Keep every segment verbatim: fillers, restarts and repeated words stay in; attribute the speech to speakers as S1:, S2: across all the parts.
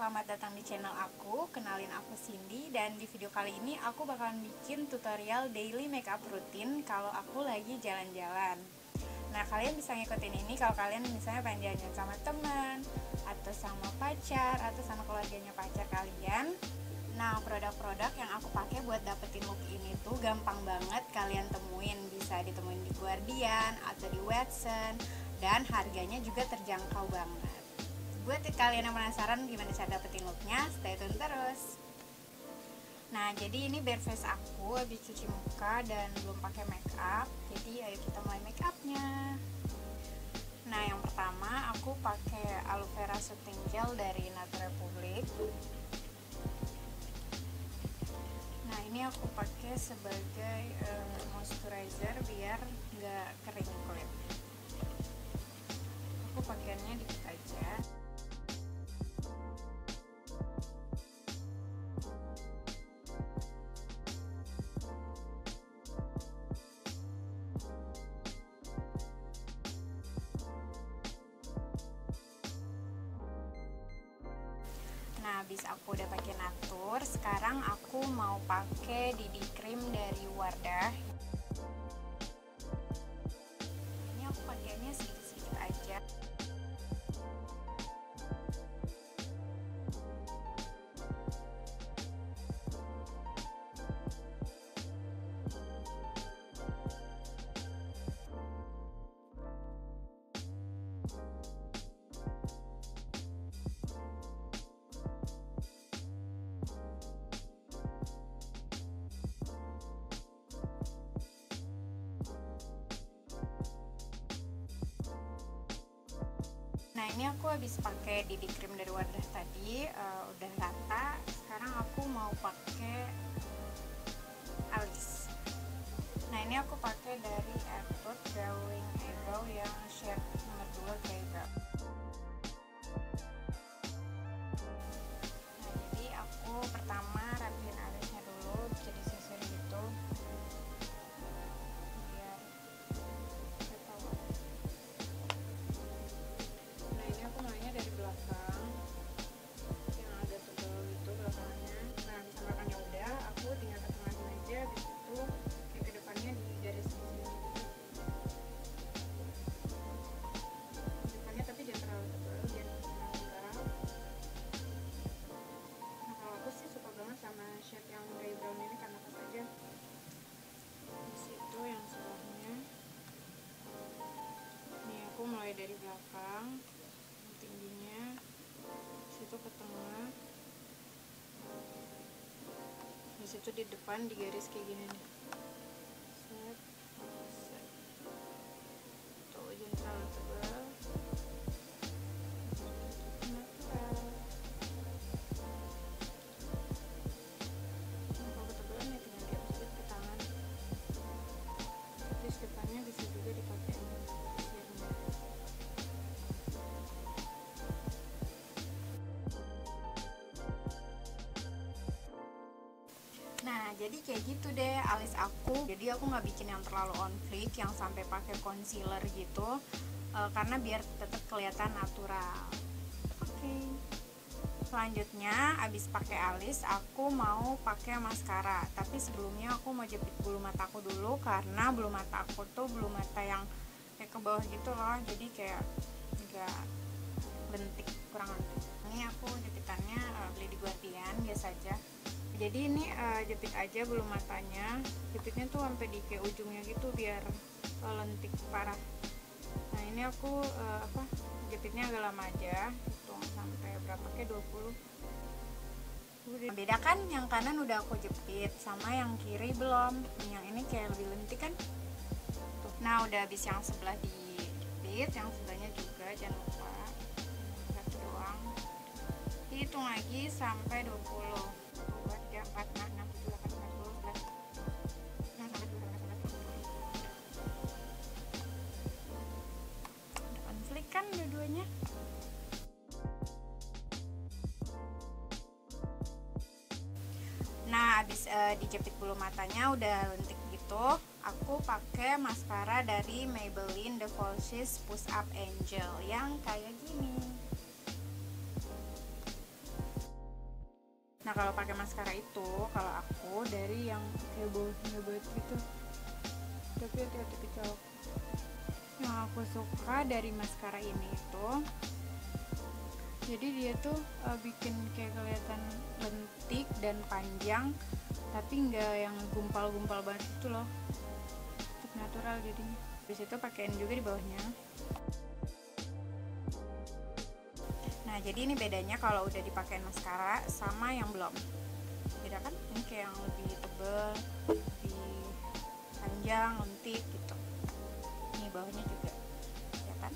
S1: selamat datang di channel aku. Kenalin, aku Cindy, dan di video kali ini aku bakalan bikin tutorial daily makeup rutin kalau aku lagi jalan-jalan. Nah, kalian bisa ngikutin ini kalau kalian misalnya pengen jalan-jalan sama teman, atau sama pacar, atau sama keluarganya pacar kalian. Nah, produk-produk yang aku pakai buat dapetin look ini tuh gampang banget kalian temuin. Bisa ditemuin di Guardian atau di Watson, dan harganya juga terjangkau banget. Buat kalian yang penasaran gimana cara dapetin looknya, stay tune terus. Nah, jadi ini bare face aku habis cuci muka dan belum pakai make up. Jadi ayo kita mulai make upnya. Nah, yang pertama aku pakai aloe vera soothing gel dari Natura Republic. Nah, ini aku pakai sebagai uh, moisturizer biar nggak kering kulit. Aku pakaiannya dikit aja. Nah, habis aku udah pakai Natur, sekarang aku mau pakai D D cream dari Wardah. Ini aku pakainya sedikit-sedikit aja. Nah, ini aku habis pakai D D cream dari Wardah tadi, uh, udah rata. Sekarang aku mau pakai alis. Nah, ini aku pakai dari Etude Drawing Eyebrow yang shade nomor dua Eyebrow. Nah, jadi aku pertama rapiin alisnya dulu, jadi sisir gitu. Aku mulainya dari belakang yang agak tebal gitu belakangnya. Nah, bisa belakangnya udah, aku tinggal ke tengahnya aja. Habis itu kayak ke depannya di garis sini gitu. Depannya tapi jangan terlalu tebal biar terlalu gelap. Nah, kalau aku sih suka banget sama shade yang grey brown ini karena pas aja di situ yang sebelahnya. Nih, aku mulai dari belakang tingginya, situ ke tengah, di situ di depan di garis kayak gini nih. Set, set. Tuh, jangan terlalu tebal. Natural. Nah, kalau ketebalan ya tinggal dihapus sedikit ke tangan. Terus depannya bisa juga dipakai sisirnya. Nah, jadi kayak gitu deh alis aku. Jadi aku nggak bikin yang terlalu on fleek, yang sampai pakai concealer gitu, e, karena biar tetap kelihatan natural. Oke. Okay. Selanjutnya, abis pakai alis, aku mau pakai maskara. Tapi sebelumnya aku mau jepit bulu mata aku dulu, karena bulu mata aku tuh bulu mata yang kayak ke bawah gitu loh. Jadi kayak nggak lentik, kurang lentik. Ini aku jepitannya e, beli di Guardian biasa aja. Jadi ini uh, jepit aja bulu matanya, jepitnya tuh sampai di kayak ujungnya gitu biar uh, lentik parah. Nah, ini aku uh, apa jepitnya agak lama aja, hitung sampai berapa, kayak dua puluh. Beda kan, yang kanan udah aku jepit sama yang kiri belum. Yang ini kayak lebih lentik kan tuh. Nah, udah habis yang sebelah dijepit, yang sebelahnya juga jangan lupa. Satu doang, hitung lagi sampai dua puluh. tiga, empat, enam, tujuh, delapan, sembilan, sepuluh, sebelas. Nah, sampai dua belas, sebelas, sebelas. Ada konflik kan dua-duanya. Nah, habis uh, dijepit bulu matanya udah lentik gitu, aku pakai maskara dari Maybelline The Falsies Push Up Angel yang kayak gini. Nah kalau pakai maskara itu, kalau aku dari yang kayak bawahnya banget gitu, tapi hati-hati kecolok. Yang aku suka dari maskara ini itu, jadi dia tuh uh, bikin kayak kelihatan lentik dan panjang, tapi nggak yang gumpal-gumpal banget gitu loh, tetap natural jadinya. Habis itu pakaiin juga di bawahnya. Nah jadi ini bedanya kalau udah dipakein maskara sama yang belum. Beda kan? Ini kayak yang lebih tebel, lebih panjang, lentik gitu. Ini bawahnya juga, ya kan?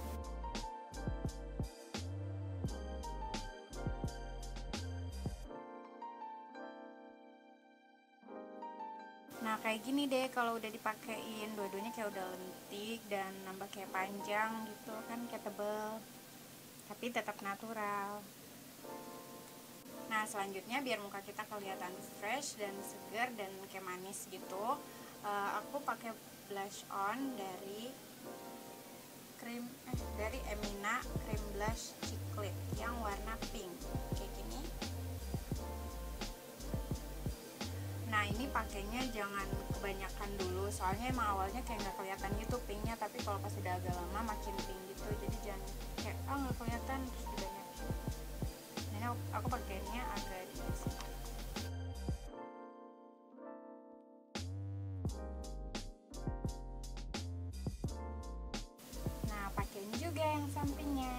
S1: Nah kayak gini deh kalau udah dipakein, dua-duanya kayak udah lentik dan nambah kayak panjang gitu kan, kayak tebel tapi tetap natural. Nah selanjutnya biar muka kita kelihatan fresh dan segar dan kayak manis gitu, uh, aku pakai blush on dari krim eh dari Emina Cream Blush Chiclet yang warna pink kayak gini. Nah ini pakainya jangan kebanyakan dulu, soalnya emang awalnya kayak nggak kelihatan gitu pinknya, tapi kalau pas udah agak lama makin pink gitu, jadi jangan kayak ah oh, nggak kelihatan terus dibanyakin. Nah ini aku, aku pakainya agak di sini. Nah pakaiin juga yang sampingnya.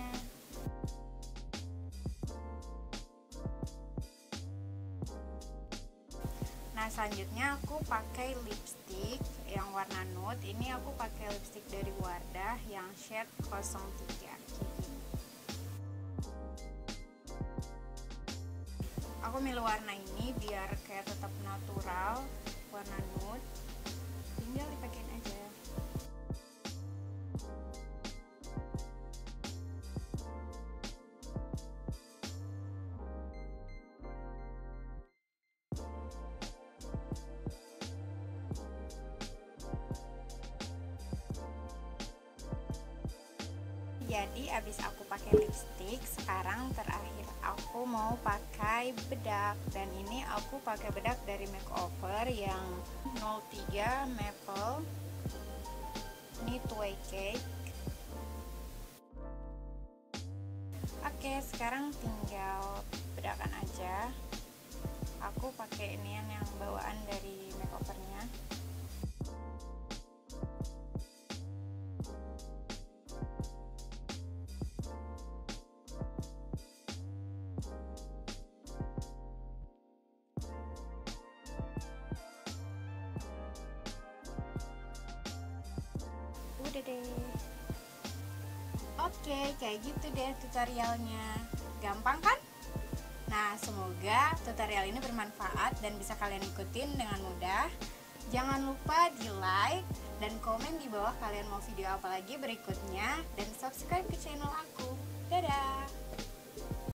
S1: Nah selanjutnya aku pakai lipstick yang warna nude. Ini aku pakai lipstick dari Wardah yang shade nol tiga. Aku milih warna ini biar kayak tetap natural, warna nude. Tinggal dipakein aja. Jadi abis aku pakai lipstick, sekarang terakhir aku mau pakai bedak, dan ini aku pakai bedak dari Makeover yang nol tiga Maple. Ini two-way cake. Oke, sekarang tinggal bedakan aja. Aku pakai ini yang bawaan dari Makeovernya. Udah deh. Oke, kayak gitu deh tutorialnya. Gampang kan? Nah, semoga tutorial ini bermanfaat dan bisa kalian ikutin dengan mudah. Jangan lupa di like dan komen di bawah kalian mau video apa lagi berikutnya, dan subscribe ke channel aku. Dadah!